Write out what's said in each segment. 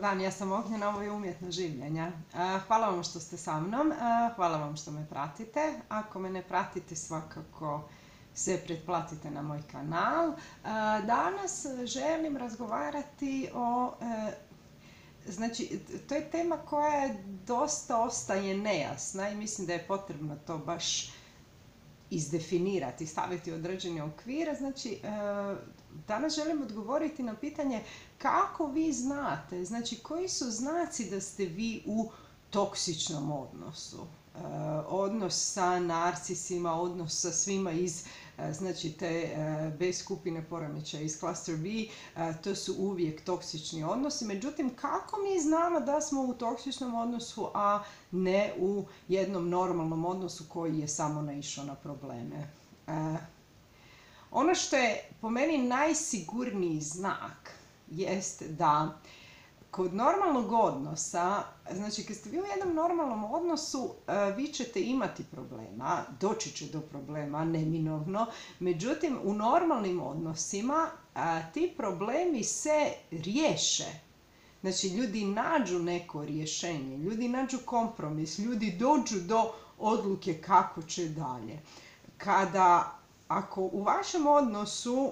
dan, ja sam Ognjena, ovo je Umjetna življenja. Hvala vam što ste sa mnom, hvala vam što me pratite. Ako me ne pratite, svakako se pretplatite na moj kanal. Danas želim razgovarati o... Znači, to je tema koja dosta ostaje nejasna i mislim da je potrebno to baš izdefinirati, staviti određene okvire. Znači, danas želim odgovoriti na pitanje kako vi znate, znači koji su znaci da ste vi u toksičnom odnosu. Odnos sa narcisima, odnos sa svima iz znači te B skupine poremećaja, iz cluster B, to su uvijek toksični odnosi. Međutim, kako mi znamo da smo u toksičnom odnosu, a ne u jednom normalnom odnosu koji je samo naišao na probleme? Ono što je po meni najsigurniji znak jest da kod normalnog odnosa, znači kad ste vi u jednom normalnom odnosu, vi ćete imati problema, doći će do problema neminovno, međutim u normalnim odnosima ti problemi se riješe. Znači ljudi nađu neko rješenje, ljudi nađu kompromis, ljudi dođu do odluke kako će dalje. Ako u vašem odnosu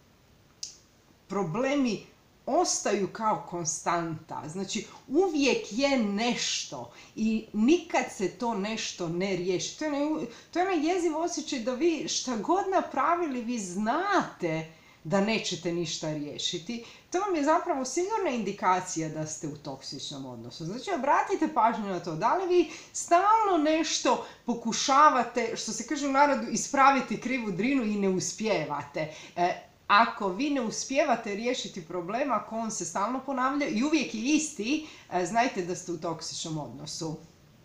problemi ostaju kao konstanta, znači uvijek je nešto i nikad se to nešto ne riješi. To je onaj jeziv osjećaj da vi šta god napravili, vi znate da nećete ništa riješiti. To vam je zapravo sigurna indikacija da ste u toksičnom odnosu. Znači, obratite pažnju na to. Da li vi stalno nešto pokušavate, što se kaže u narodu, ispraviti krivu drinu i ne uspijevate. Ako vi ne uspijevate riješiti problem, ako on se stalno ponavlja i uvijek je isti, znajte da ste u toksičnom odnosu.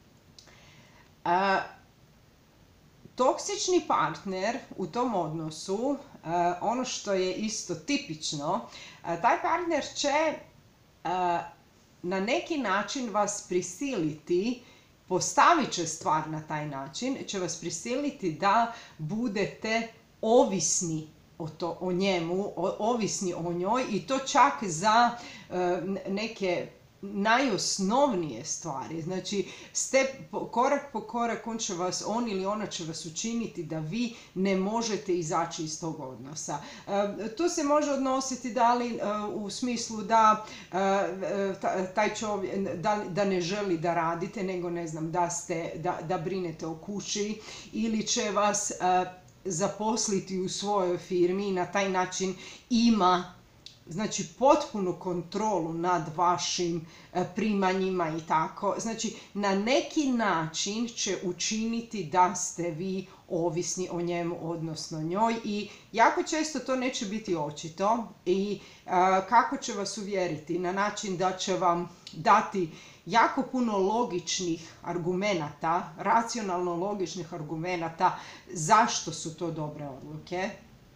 Toksični partner u tom odnosu, ono što je isto tipično, taj partner će na neki način vas prisiliti, postavit će stvar na taj način, će vas prisiliti da budete ovisni o njemu, ovisni o njoj, i to čak za neke najosnovnije stvari. Znači, korak po korak on ili ona će vas učiniti da vi ne možete izaći iz tog odnosa. To se može odnositi da li u smislu da taj čovjek da ne želi da radite, nego ne znam, da brinete o kući, ili će vas zaposliti u svojoj firmi i na taj način ima, znači, potpunu kontrolu nad vašim primanjima i tako. Znači, na neki način će učiniti da ste vi ovisni o njemu, odnosno njoj, i jako često to neće biti očito. I kako će vas uvjeriti? Na način da će vam dati jako puno logičnih argumenata, racionalno logičnih argumenata zašto su to dobre odluke.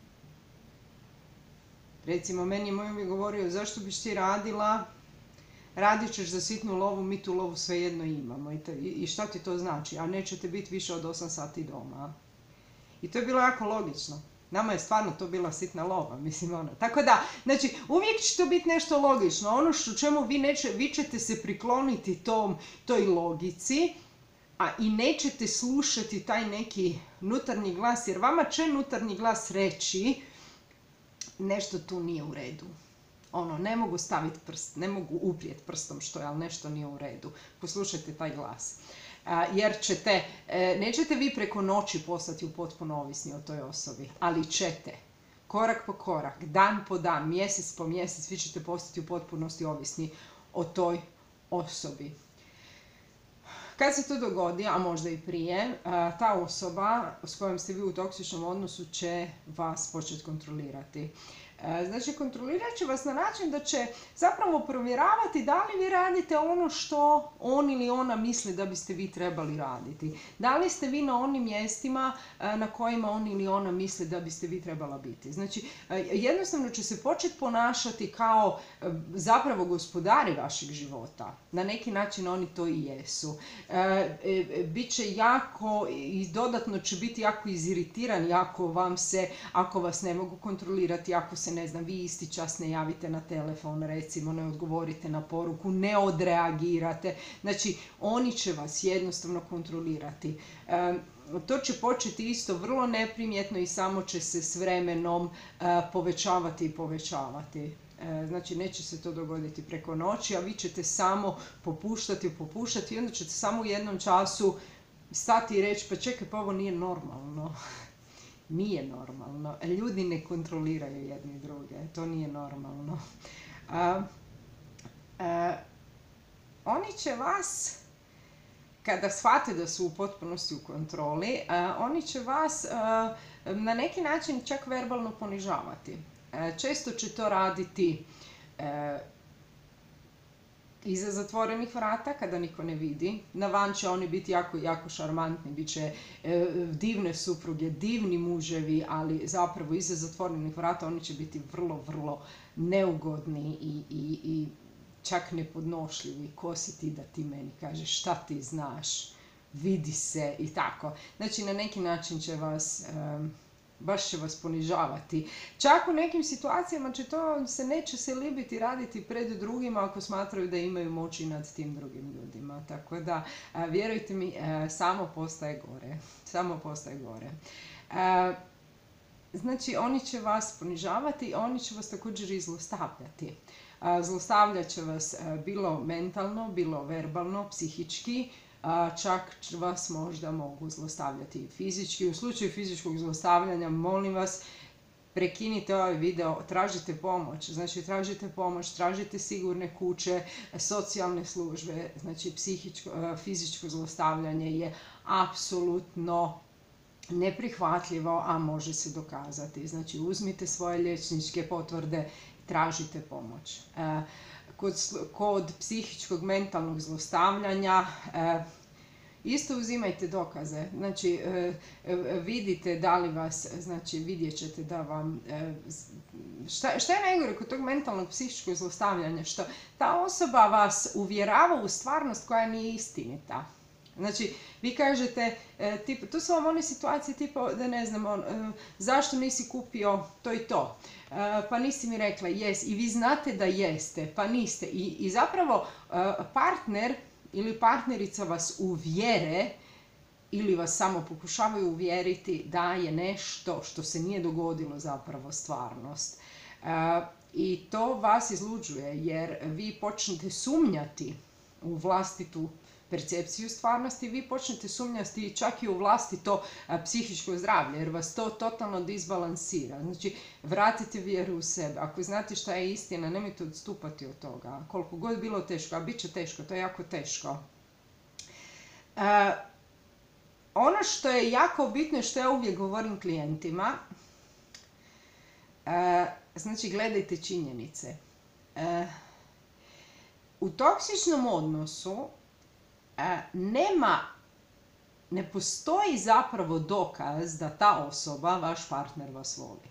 Recimo, meni je moj uvijek govorio, zašto biš ti radila, radit ćeš za sitnu lovu, mi tu lovu svejedno imamo. I šta ti to znači? A nećete biti više od 8 sati doma. I to je bilo jako logično. Nama je stvarno to bila sitna lova, mislim ono. Tako da, znači, uvijek će to biti nešto logično. Ono što čemu vi ćete se prikloniti toj logici, i nećete slušati taj neki unutarnji glas, jer vama će unutarnji glas reći nešto tu nije u redu. Ne mogu staviti prst, ne mogu uprijeti prstom što je, ali nešto nije u redu. Poslušajte taj glas. Jer nećete vi preko noći postati potpuno ovisni o toj osobi, ali ćete. Korak po korak, dan po dan, mjesec po mjesec, vi ćete postati u potpunosti ovisni o toj osobi. Kad se to dogodi, a možda i prije, ta osoba s kojom ste vi u toksičnom odnosu će vas početi kontrolirati. Znači, kontrolirat će vas na način da će zapravo provjeravati da li vi radite ono što on ili ona misli da biste vi trebali raditi. Da li ste vi na onim mjestima na kojima on ili ona misli da biste vi trebala biti. Znači, jednostavno će se početi ponašati kao zapravo gospodari vašeg života. Na neki način oni to i jesu. Biće jako, i dodatno će biti jako iziritirani ako vas ne mogu kontrolirati, ako se ne znam, vi isti čas ne javite na telefon, recimo, ne odgovorite na poruku, ne odreagirate. Znači, oni će vas jednostavno kontrolirati. To će početi isto vrlo neprimjetno i samo će se s vremenom povećavati i povećavati. Znači, neće se to dogoditi preko noći, a vi ćete samo popuštati i onda ćete samo u jednom času stati i reći, pa čekaj, pa ovo nije normalno. Nije normalno. Ljudi ne kontroliraju jedni druge. To nije normalno. Oni će vas, kada shvate da su u potpunosti u kontroli, oni će vas na neki način čak verbalno ponižavati. Često će to raditi iza zatvorenih vrata, kada niko ne vidi. Na van će oni biti jako, jako šarmantni, bit će divne supruge, divni muževi, ali zapravo iza zatvorenih vrata oni će biti vrlo, vrlo neugodni i čak nepodnošljivi. Ko si ti da ti meni kažeš šta ti znaš, vidi se i tako. Znači, na neki način će vas... baš će vas ponižavati. Čak u nekim situacijama neće se libiti raditi pred drugima ako smatraju da imaju moći nad tim drugim ljudima. Tako da, vjerujte mi, samo postaje gore. Samo postaje gore. Znači, oni će vas ponižavati, oni će vas također i zlostavljati. Zlostavljat će vas bilo mentalno, bilo verbalno, psihički, čak vas možda mogu zlostavljati i fizički. U slučaju fizičkog zlostavljanja, molim vas, prekinite ovaj video, tražite pomoć. Znači, tražite pomoć, tražite sigurne kuće, socijalne službe. Znači, fizičko zlostavljanje je apsolutno neprihvatljivo, a može se dokazati. Znači, uzmite svoje liječničke potvrde, tražite pomoć. Kod psihičkog mentalnog zlostavljanja isto uzimajte dokaze. Znači, vidite da li vas, znači vidjet ćete da vam... Šta je najgore kod tog mentalnog psihičkog zlostavljanja? Što ta osoba vas uvjerava u stvarnost koja nije istinita. Znači, vi kažete, tu su vam one situacije tipa da ne znam, zašto nisi kupio to i to, pa nisi mi rekla jes, i vi znate da jeste, pa niste. I zapravo partner ili partnerica vas uvjere ili vas samo pokušavaju uvjeriti da je nešto što se nije dogodilo zapravo stvarnost. I to vas izluđuje jer vi počnete sumnjati u vlastitu percepciju stvarnosti, vi počnete sumnjati čak i u vlastito psihičko zdravlje, jer vas to totalno disbalansira. Znači, vratite vjeru u sebe. Ako znate šta je istina, nemojte odstupati od toga. Koliko god bilo teško, a bit će teško, to je jako teško. Ono što je jako bitno i što ja uvijek govorim klijentima, znači, gledajte činjenice. U toksičnom odnosu ne postoji zapravo dokaz da ta osoba, vaš partner, vas voli.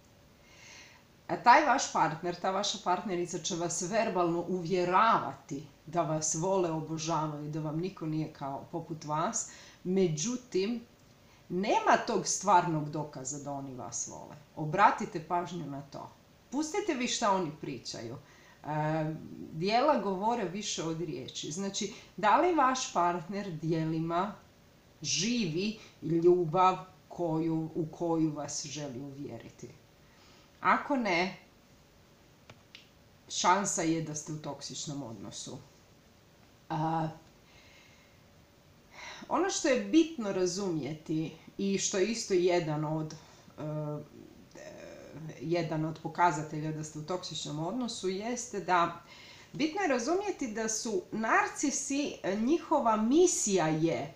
Taj vaš partner, ta vaša partnerica će vas verbalno uvjeravati da vas vole, obožavaju, da vam niko nije kao poput vas, međutim, nema tog stvarnog dokaza da oni vas vole. Obratite pažnju na to. Pustite vi šta oni pričaju. Djela govore više od riječi. Znači, da li vaš partner djelima živi ljubav u koju vas želi uvjeriti? Ako ne, šansa je da ste u toksičnom odnosu. Ono što je bitno razumjeti i što je isto jedan od pokazatelja da ste u toksičnom odnosu jeste da bitno je razumjeti da su narcisi, njihova misija je,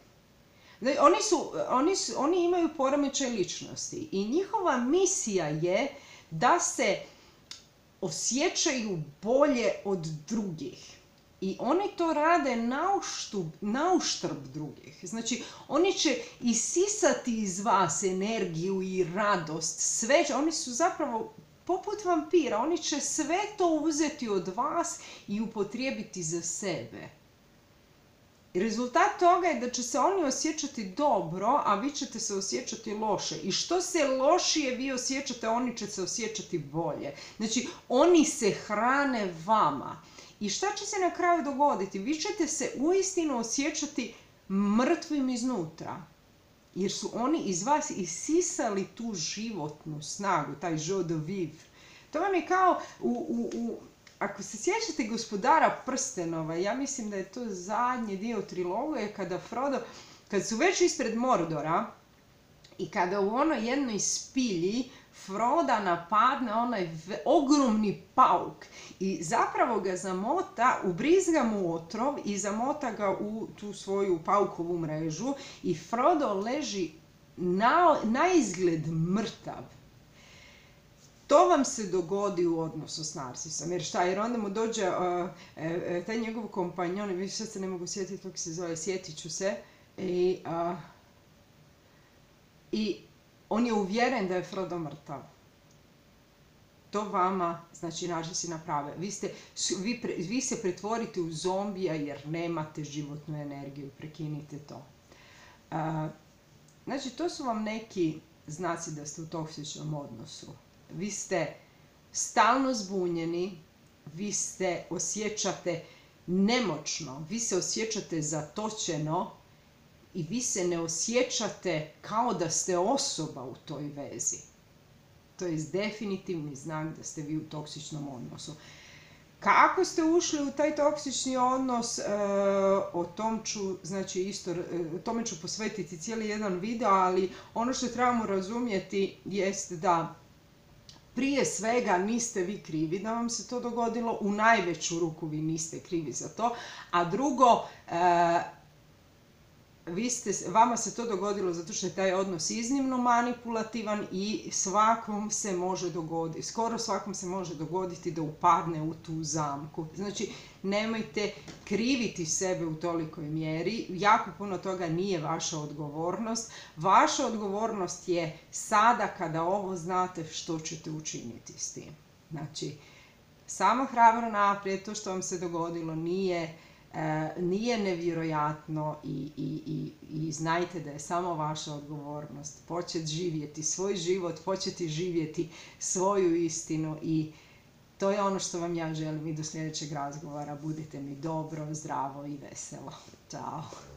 oni imaju poremećaj ličnosti i njihova misija je da se osjećaju bolje od drugih. I oni to rade na uštrb drugih. Znači, oni će isisati iz vas energiju i radost, sve. Oni su zapravo poput vampira. Oni će sve to uzeti od vas i upotrijebiti za sebe. rezultat toga je da će se oni osjećati dobro, a vi ćete se osjećati loše. I što se lošije vi osjećate, oni će se osjećati bolje. Znači, oni se hrane vama. I šta će se na kraju dogoditi? Vi ćete se uistinu osjećati mrtvim iznutra. Jer su oni iz vas isisali tu životnu snagu, taj joie de vivre. To vam je kao ako se sjećate Gospodara prstenova, ja mislim da je to zadnji dio trilogije kada Frodo, kad su već ispred Mordora i kada u onoj jednoj spilji Froda napadne onaj ogromni pauk i zapravo ga zamota, ubrizga mu otrov i zamota ga u tu svoju paukovu mrežu i Frodo leži na izgled mrtav. To vam se dogodi u odnosu s Narsisom. Jer šta? Jer onda mu dođe taj njegov kompanjon, više sad se ne mogu sjetiti kako se zove, sjetit ću se. I on je uvjeren da je Frodo mrtav. To vama, znači, Narsisi naprave. Vi se pretvorite u zombija jer nemate životnu energiju. Prekinite to. Znači, to su vam neki znaci da ste u toksičnom odnosu. Vi ste stalno zbunjeni, vi se osjećate nemoćno, vi se osjećate zatočeno i vi se ne osjećate kao da ste osoba u toj vezi. To je definitivni znak da ste vi u toksičnom odnosu. Kako ste ušli u taj toksični odnos, o tome ću posvetiti cijeli jedan video, ali ono što trebamo razumjeti jest da prije svega niste vi krivi da vam se to dogodilo, u najveću ruku vi niste krivi za to, a drugo, vama se to dogodilo zato što je taj odnos iznimno manipulativan i skoro svakom se može dogoditi da upadne u tu zamku. Znači, nemojte kriviti sebe u tolikoj mjeri, jako puno toga nije vaša odgovornost. Vaša odgovornost je sada kada ovo znate što ćete učiniti s tim. Znači, samo hrabro naprijed, to što vam se dogodilo nije nevjerojatno i znajte da je samo vaša odgovornost početi živjeti svoj život, početi živjeti svoju istinu i to je ono što vam ja želim i do sljedećeg razgovora. Budite mi dobro, zdravo i veselo. Ćao!